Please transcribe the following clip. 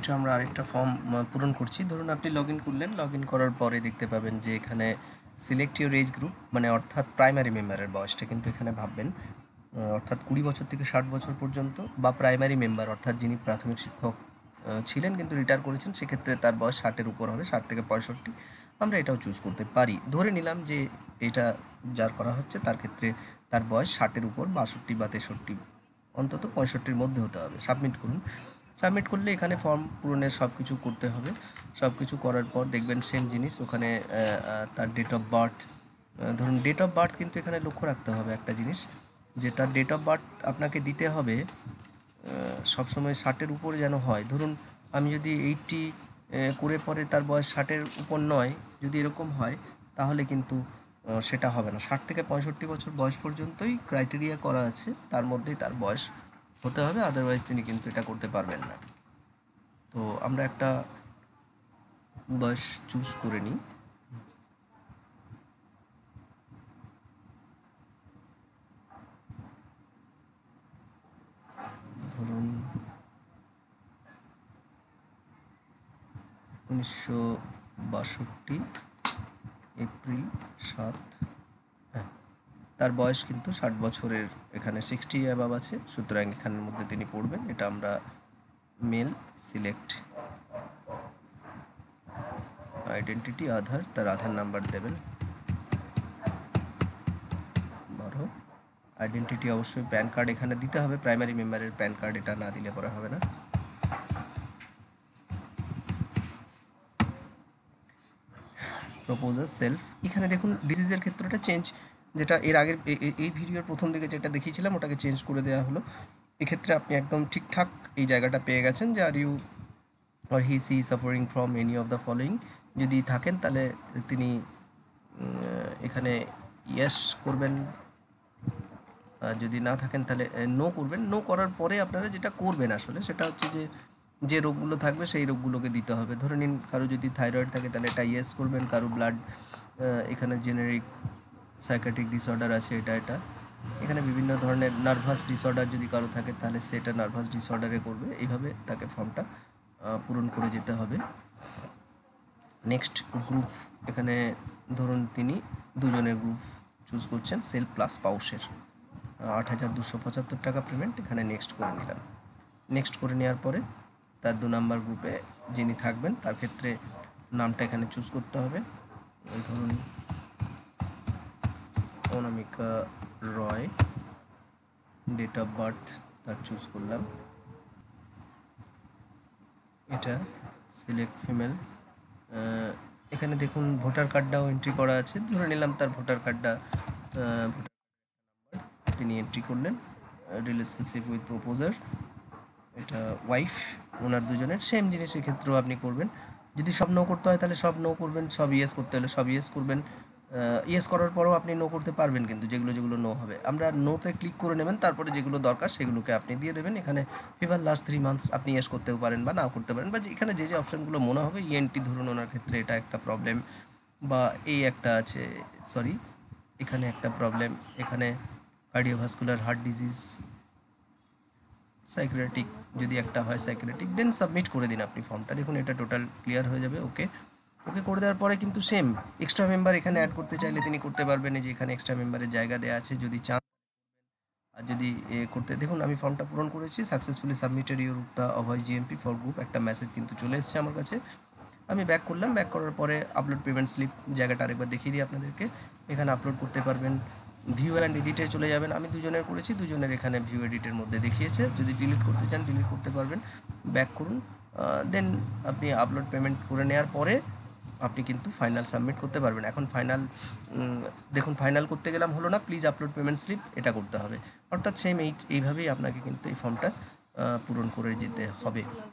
এটা আমরা আরেকটা ফর্ম পূরণ করছি। ধরুন আপনি লগ ইন করলেন, লগ ইন করার পরে দেখতে পাবেন যে এখানে সিলেক্ট ইউর এজ গ্রুপ, মানে অর্থাৎ প্রাইমারি মেম্বারের বয়সটা কিন্তু এখানে ভাববেন, অর্থাৎ 20 বছর থেকে 60 বছর পর্যন্ত, বা প্রাইমারি মেম্বার অর্থাৎ যিনি প্রাথমিক শিক্ষক ছিলেন কিন্তু রিটায়ার করেছেন, সেক্ষেত্রে তার বয়স 60-এর উপর হবে, 60 থেকে 65। আমরা এটাও চুজ করতে পারি। ধরে নিলাম যে এটা যার করা হচ্ছে তার ক্ষেত্রে তার বয়স 60-এর উপর, 62 বা 63, অন্তত 65-র মধ্যে হতে হবে। সাবমিট করুন। সাবমিট করলে এখানে ফর্ম পূরণের সব কিছু করতে হবে। সব কিছু করার পর দেখবেন সেম জিনিস ওখানে তার ডেট অফ বার্থ, ধরুন ডেট অফ বার্থ কিন্তু এখানে লক্ষ্য রাখতে হবে একটা জিনিস, যেটা ডেট অফ বার্থ আপনাকে দিতে হবে সবসময় 60-এর উপরে যেন হয়। ধরুন আমি যদি 80 করে পরে তার বয়স 60-এর উপর নয়, যদি এরকম হয় তাহলে কিন্তু সেটা হবে না। 60 থেকে 65 বছর বয়স পর্যন্তই ক্রাইটেরিয়া করা আছে, তার মধ্যেই তার বয়স হতে হবে, আদারওয়াইজ তিনি কিন্তু এটা করতে পারবেন না। তো আমরা একটা বয়স চুজ করে নিই। ধরুন 1962 এপ্রিল 7। হ্যাঁ, তার বয়স কিন্তু 60 বছরের, এখানে 60 অ্যাবাভ আছে, সুতরাং এখানের মধ্যে তিনি পড়বেন। এটা আমরা মেল সিলেক্ট আইডেন্টিটি আধার, তার আধার নাম্বার দেবেন 12। আইডেন্টিটি অবশ্যই প্যান কার্ড এখানে দিতে হবে, প্রাইমারি মেম্বারের প্যান কার্ড, এটা না দিলে পরে হবে না। প্রপোজার সেলফ, এখানে দেখুন ডিজিজের ক্ষেত্রটা চেঞ্জ, যেটা এর আগের এই ভিডিওর প্রথম দিকে যেটা দেখিয়েছিলাম ওটাকে চেঞ্জ করে দেওয়া হলো। এক্ষেত্রে আপনি একদম ঠিকঠাক এই জায়গাটা পেয়ে গেছেন যে are you or he see suffering from any of the following, যদি থাকেন তাহলে তিনি এখানে ইয়েস করবেন, যদি না থাকেন তাহলে নো করবেন। নো করার পরে আপনারা যেটা করবেন আসলে সেটা হচ্ছে যে যে রোগগুলো থাকবে সেই রোগগুলোকে দিতে হবে। ধরে নিন কারো যদি থাইরয়েড থাকে তাহলে এটা ইয়েস করবেন, কারো ব্লাড, এখানে জেনেরিক সাইকাট্রিক ডিসঅর্ডার আছে এটা, এখানে বিভিন্ন ধরনের নার্ভাস ডিসঅর্ডার যদি কারো থাকে তাহলে সেটা নার্ভাস ডিসঅর্ডারে করবে। এইভাবে তাকে ফর্মটা পূরণ করে যেতে হবে। নেক্সট গ্রুপ, এখানে ধরুন তিনি দুজনের গ্রুপ চুজ করছেন, সেল প্লাস পাউসের, 8,275 টাকা পেমেন্ট, এখানে নেক্সট করে নিলাম। নেক্সট করে নেওয়ার পরে তার 2 নম্বর গ্রুপে যিনি থাকবেন তার ক্ষেত্রে নামটা এখানে চুজ করতে হবে। ধরুন Anamika Roy, date of birth তার চুজ করলাম, এটা সিলেক্ট ফিমেল। এখানে দেখুন ভোটার কার্ডটাও এন্ট্রি করা আছে, ধরে নিলাম তার ভোটার কার্ডটা তিনি এন্ট্রি করলেন। রিলেশনশিপ উইথ প্রপোজার, এটা ওয়াইফ, ওনার দুজনের সেম জিনিস এক্ষেত্রেও আপনি করবেন। যদি সব নো করতে হয় তাহলে সব নো করবেন, সব ইয়েস করতে হলে সব ইয়েস করবেন। ইয়েস করার পরেও আপনি নো করতে পারবেন, কিন্তু যেগুলো নো হবে আমরা নোতে ক্লিক করে নেবেন, তারপরে যেগুলো দরকার সেগুলোকে আপনি দিয়ে দেবেন। এখানে ফিভার লাস্ট 3 মান্থস আপনি ইয়েস করতেও পারেন বা নাও করতে পারেন, বা এখানে যে যে অপশানগুলো মনে হবে। ইএনটি ধরুন ওনার ক্ষেত্রে এটা একটা প্রবলেম, বা এই একটা আছে, সরি এখানে একটা প্রবলেম, এখানে কার্ডিওভাস্কুলার হার্ট ডিজিজ, সাইকিয়াট্রিক যদি একটা হয় সাইকিয়াট্রিক, দেন সাবমিট করে দিন আপনি ফর্মটা। দেখুন এটা টোটাল ক্লিয়ার হয়ে যাবে। ওকে করে দেওয়ার পরে কিন্তু সেম এক্সট্রা মেম্বার এখানে অ্যাড করতে চাইলে তিনি করতে পারবেন, যে এখানে এক্সট্রা মেম্বারের জায়গা দেওয়া আছে যদি চান। আর যদি করতে, দেখুন আমি ফর্মটা পূরণ করেছি, সাকসেসফুলি সাবমিটেড ইউর উক্তা অভয় জিএমপি ফর গ্রুপ, একটা মেসেজ কিন্তু চলে এসেছে আমার কাছে। আমি ব্যাক করলাম, ব্যাক করার পরে আপলোড পেমেন্ট স্লিপ জায়গাটা আরেকবার দেখিয়ে দিই আপনাদেরকে। এখানে আপলোড করতে পারবেন, ভিউ অ্যান্ড এডিটে চলে যাবেন। আমি দুজনের করেছি, দুজনের এখানে ভিউ এডিটের মধ্যে দেখিয়েছে। যদি ডিলিট করতে চান ডিলিট করতে পারবেন। ব্যাক করুন, দেন আপনি আপলোড পেমেন্ট করে নেওয়ার পরে আপনি কিন্তু ফাইনাল সাবমিট করতে পারবেন। এখন ফাইনাল, দেখুন ফাইনাল করতে গেলাম হলো না, প্লিজ আপলোড পেমেন্ট স্লিপ এটা করতে হবে। অর্থাৎ সেম এইভাবেই আপনাকে কিন্তু এই ফর্মটা পূরণ করে যেতে হবে।